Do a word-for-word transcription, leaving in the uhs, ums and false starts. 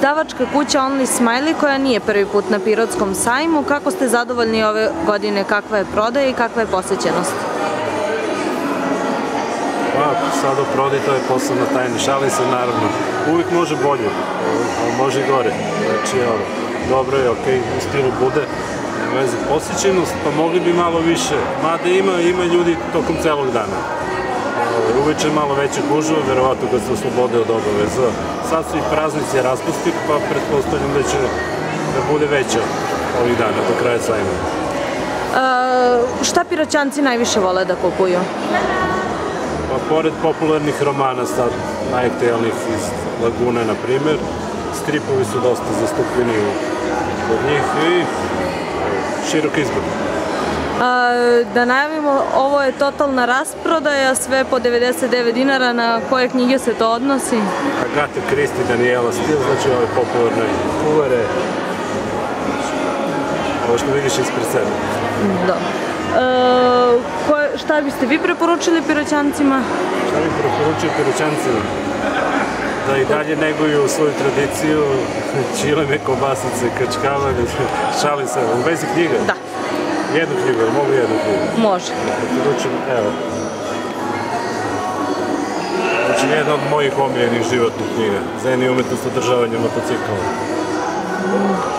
Izdavačka kuća Only Smiley koja nije prvi put na Pirotskom sajmu. Kako ste zadovoljni ove godine, kakva je prodaja i kakva je posećenost? Pa, sad o prodaji to je posebna tajna, šalim se naravno. Uvijek može bolje, ali može i gore. Znači, dobro je, okej, u stilu bude. Veze posjećenost, pa mogli bi malo više. Mada ima, ima ljudi tokom celog dana. Uveče malo veće gužve, verovatno kad se oslobode od obaveza. Sad su i praznici raspusti, pa pretpostavljam da će da bude veće ovih dana do kraja sajma. Šta Piroćanci najviše vole da kupuju? Pa pored popularnih romana sad, najaktuelnijih iz Lagune, na primer, stripovi su dosta zastupljeni kod njih i širok izbor. Da najavimo, ovo je totalna rasprodaja, sve po devedeset devet dinara, na koje knjige se to odnosi? Agatha Christie, Daniela Steele, znači ove popularne kuvere, ovo što vidiš ispred sebe. Da. Šta biste vi preporučili Piroćancima? Šta bih preporučio Piroćancima? Da i dalje neguju svoju tradiciju, čilene, kobasice, krčkavanje, šalim se, u vezi knjiga? Da. Jednu knjigu, ali mogu jednu knjigu? Može. Preporučujem, evo. Znači, jedna od mojih omiljenih životnih knjiga. Zen i umetnost održavanja motocikla.